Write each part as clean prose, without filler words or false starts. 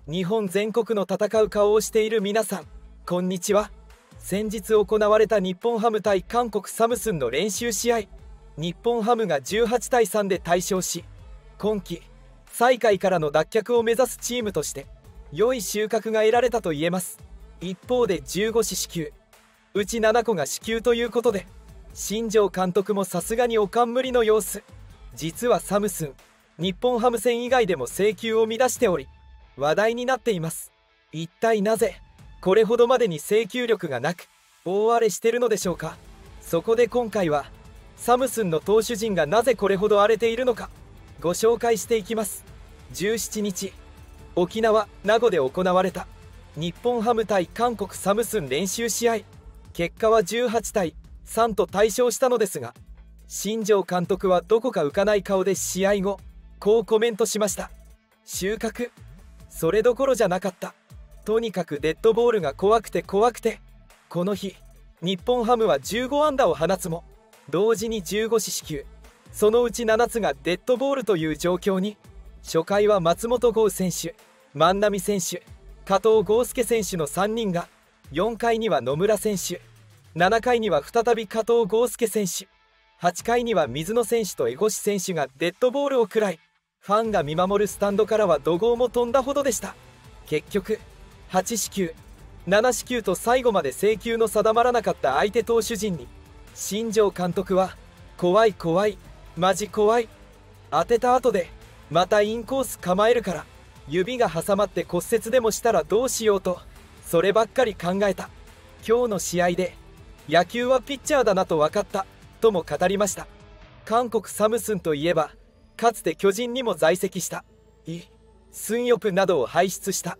日本全国の戦う顔をしている皆さん、こんにちは。先日行われた日本ハム対韓国サムスンの練習試合、日本ハムが18対3で大勝し、今季最下位からの脱却を目指すチームとして良い収穫が得られたと言えます。一方で15四死球、うち7個が死球ということで、新庄監督もさすがにお冠の様子。実はサムスン、日本ハム戦以外でも制球を乱しており、話題になっています。一体なぜこれほどまでに制球力がなく大荒れしてるのでしょうか。そこで今回はサムスンの投手陣がなぜこれほど荒れているのかご紹介していきます。17日、沖縄・名護で行われた日本ハム対韓国サムスン練習試合、結果は18対3と大勝したのですが、新庄監督はどこか浮かない顔で試合後こうコメントしました。収穫それどころじゃなかった。とにかくデッドボールが怖くて怖くて。この日日本ハムは15安打を放つも同時に15四死球、そのうち7つがデッドボールという状況に、初回は松本剛選手、万波選手、加藤豪将選手の3人が、4回には野村選手、7回には再び加藤豪将選手、8回には水野選手と江越選手がデッドボールを食らい、ファンが見守るスタンドからは怒号も飛んだほどでした。結局8四球7四球と最後まで制球の定まらなかった相手投手陣に、新庄監督は怖い怖いマジ怖い、当てた後でまたインコース構えるから指が挟まって骨折でもしたらどうしようと、そればっかり考えた。今日の試合で野球はピッチャーだなと分かったとも語りました。韓国サムスンといえば、かつて巨人にも在籍したイ・スンヨプなどを輩出した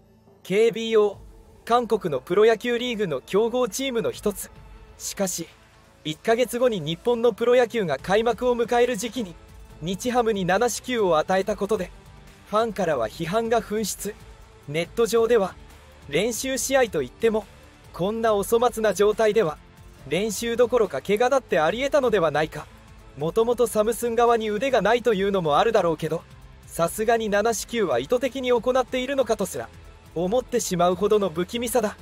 KBO、 韓国のプロ野球リーグの強豪チームの一つ。しかし1ヶ月後に日本のプロ野球が開幕を迎える時期に日ハムに7四球を与えたことで、ファンからは批判が噴出。ネット上では練習試合といってもこんなお粗末な状態では練習どころか怪我だってありえたのではないか。もともとサムスン側に腕がないというのもあるだろうけど、さすがに7四球は意図的に行っているのかとすら思ってしまうほどの不気味さだ。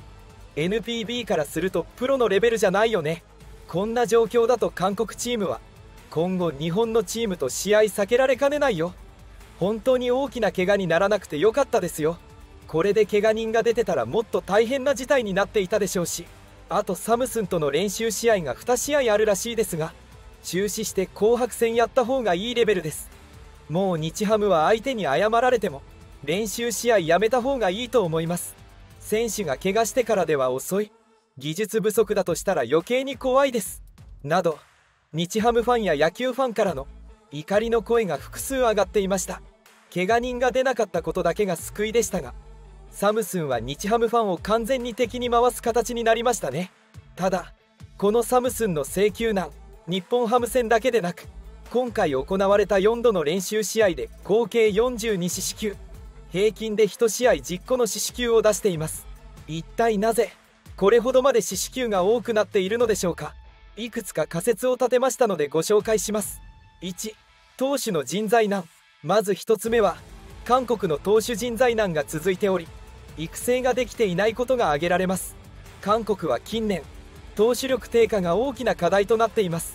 NPB からするとプロのレベルじゃないよね。こんな状況だと韓国チームは今後日本のチームと試合避けられかねないよ。本当に大きな怪我にならなくてよかったですよ。これで怪我人が出てたらもっと大変な事態になっていたでしょうし、あとサムスンとの練習試合が2試合あるらしいですが、中止して紅白戦やった方がいいレベルです。もう日ハムは相手に謝られても練習試合やめた方がいいと思います。選手が怪我してからでは遅い、技術不足だとしたら余計に怖いですなど、日ハムファンや野球ファンからの怒りの声が複数上がっていました。怪我人が出なかったことだけが救いでしたが、サムスンは日ハムファンを完全に敵に回す形になりましたね。ただこのサムスンの制球難、日本ハム戦だけでなく今回行われた4度の練習試合で合計42四死球、平均で1試合10個の四死球を出しています。一体なぜこれほどまで四死球が多くなっているのでしょうか。いくつか仮説を立てましたのでご紹介します。1、投手の人材難。まず1つ目は韓国の投手人材難が続いており、育成ができていないことが挙げられます。韓国は近年投手力低下が大きな課題となっています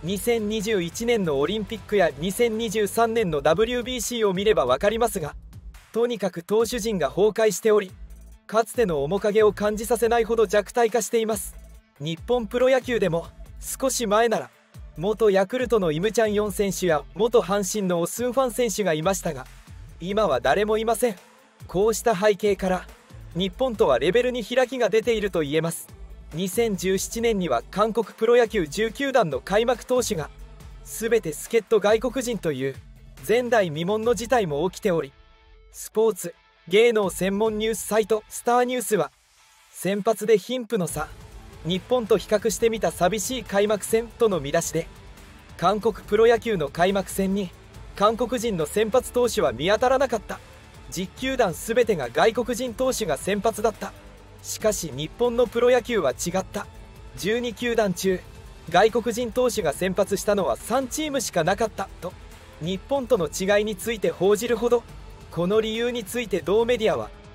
。2021年のオリンピックや2023年の WBC を見れば分かりますが、とにかく投手陣が崩壊しており、かつての面影を感じさせないほど弱体化しています。日本プロ野球でも少し前なら元ヤクルトのイムチャンヨン選手や元阪神のオスンファン選手がいましたが、今は誰もいません。こうした背景から日本とはレベルに開きが出ていると言えます。2017年には韓国プロ野球10球団の開幕投手が全て助っ人外国人という前代未聞の事態も起きており、スポーツ芸能専門ニュースサイトスターニュースは、先発で貧富の差、日本と比較してみた寂しい開幕戦との見出しで、韓国プロ野球の開幕戦に韓国人の先発投手は見当たらなかった。10球団全てが外国人投手が先発だった。しかし日本のプロ野球は違った。12球団中外国人投手が先発したのは3チームしかなかったと日本との違いについて報じるほど、この理由について同メディアは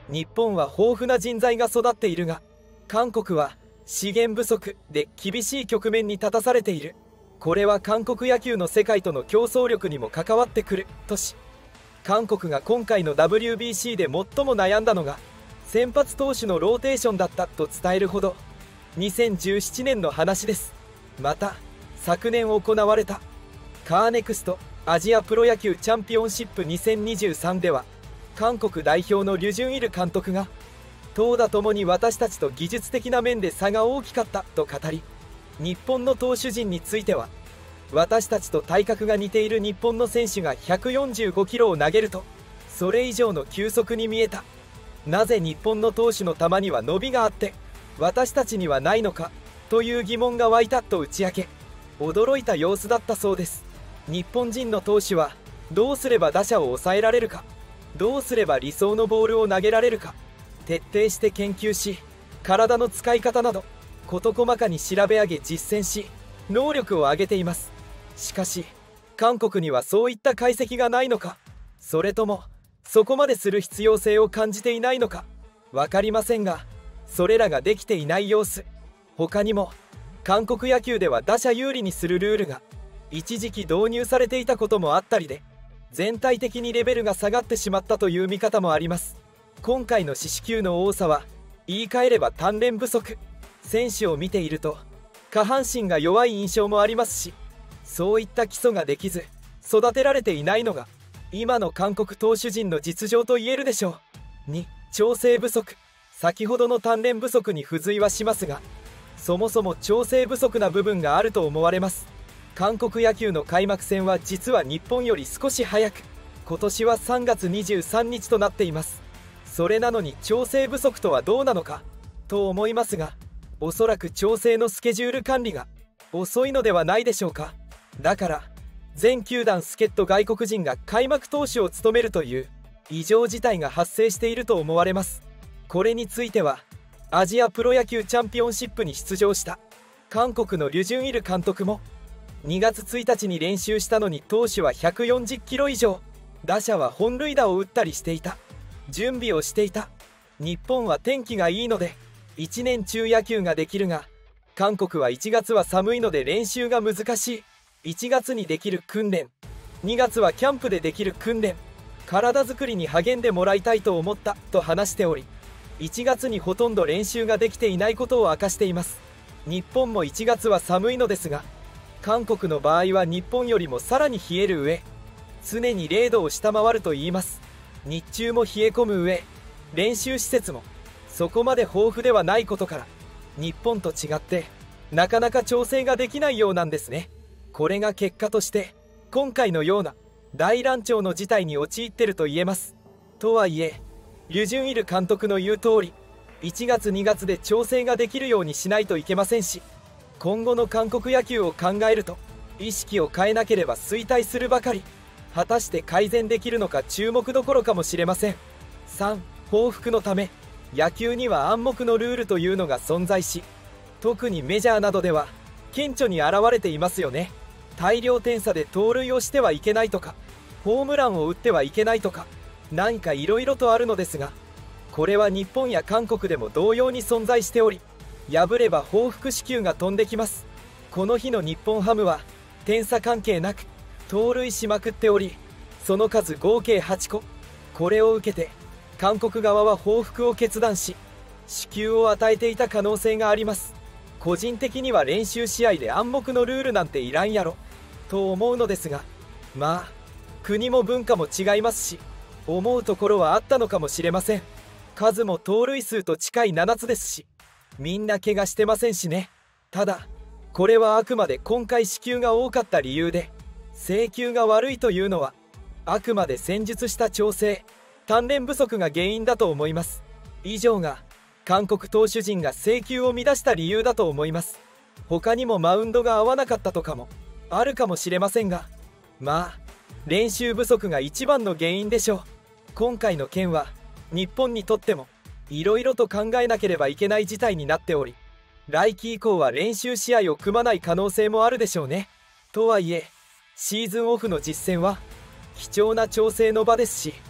日本は豊富な人材が育っているが、韓国は資源不足で厳しい局面に立たされている。これは韓国野球の世界との競争力にも関わってくるとし、韓国が今回の WBC で最も悩んだのが先発投手のローテーションだったと伝えるほど、2017年の話です。また昨年行われたカーネクストアジアプロ野球チャンピオンシップ2023では、韓国代表のリュ・ジュンイル監督が投打ともに私たちと技術的な面で差が大きかったと語り、日本の投手陣については、私たちと体格が似ている日本の選手が145キロを投げるとそれ以上の球速に見えた。なぜ日本の投手の球には伸びがあって私たちにはないのかという疑問が湧いたと打ち明け、驚いた様子だったそうです。日本人の投手はどうすれば打者を抑えられるか、どうすれば理想のボールを投げられるか徹底して研究し、体の使い方など事細かに調べ上げ実践し、能力を上げています。しかし韓国にはそういった解析がないのか、それともそこまでする必要性を感じていないのか分かりませんが、それらができていない様子。他にも韓国野球では打者有利にするルールが一時期導入されていたこともあったりで、全体的にレベルが下がってしまったという見方もあります。今回の四死球の多さは言い換えれば鍛錬不足。選手を見ていると下半身が弱い印象もありますし、そういった基礎ができず育てられていないのが今の韓国投手陣の実情と言えるでしょう。2、調整不足。先ほどの鍛錬不足に付随はしますが、そもそも調整不足な部分があると思われます。韓国野球の開幕戦は実は日本より少し早く、今年は3月23日となっています。それなのに調整不足とはどうなのかと思いますが、おそらく調整のスケジュール管理が遅いのではないでしょうか。だから全球団助っ人外国人が開幕投手を務めるという異常事態が発生していると思われます。これについてはアジアプロ野球チャンピオンシップに出場した韓国のリュ・ジュンイル監督も、2月1日に練習したのに投手は140キロ以上、打者は本塁打を打ったりしていた、準備をしていた。日本は天気がいいので1年中野球ができるが、韓国は1月は寒いので練習が難しい。1月にできる訓練、2月はキャンプでできる訓練、体作りに励んでもらいたいと思ったと話しており、1月にほとんど練習ができていないことを明かしています。日本も1月は寒いのですが、韓国の場合は日本よりもさらに冷える上、常に0度を下回るといいます。日中も冷え込む上、練習施設もそこまで豊富ではないことから、日本と違ってなかなか調整ができないようなんですね。これが結果として今回のような大乱調の事態に陥ってると言えます。とはいえリュ・ジュンイル監督の言う通り、1月2月で調整ができるようにしないといけませんし、今後の韓国野球を考えると意識を変えなければ衰退するばかり。果たして改善できるのか注目どころかもしれません。3、報復のため。野球には暗黙のルールというのが存在し、特にメジャーなどでは顕著に現れていますよね。大量点差で盗塁をしてはいけないとか、ホームランを打ってはいけないとか、何かいろいろとあるのですが、これは日本や韓国でも同様に存在しており、破れば報復支給が飛んできます。この日の日本ハムは点差関係なく盗塁しまくっており、その数合計8個。これを受けて韓国側は報復を決断し、支給を与えていた可能性があります。個人的には練習試合で暗黙のルールなんていらんやろと思うのですが、まあ国も文化も違いますし、思うところはあったのかもしれません。数も盗塁数と近い7つですし、みんな怪我してませんしね。ただこれはあくまで今回支給が多かった理由で、制球が悪いというのはあくまで戦術した調整、鍛錬不足が原因だと思います。以上が韓国投手陣が制球を乱した理由だと思います。他にもマウンドが合わなかったとかもあるかもしれませんが、まあ練習不足が一番の原因でしょう。今回の件は日本にとってもいろいろと考えなければいけない事態になっており、来季以降は練習試合を組まない可能性もあるでしょうね。とはいえシーズンオフの実戦は貴重な調整の場ですし、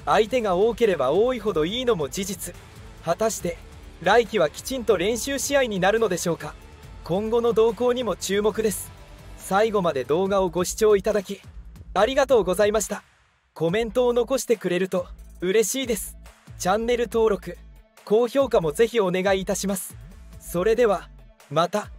相手が多ければ多いほどいいのも事実。果たして来季はきちんと練習試合になるのでしょうか。今後の動向にも注目です。最後まで動画をご視聴いただきありがとうございました。コメントを残してくれると嬉しいです。チャンネル登録高評価もぜひお願いいたします。それではまた。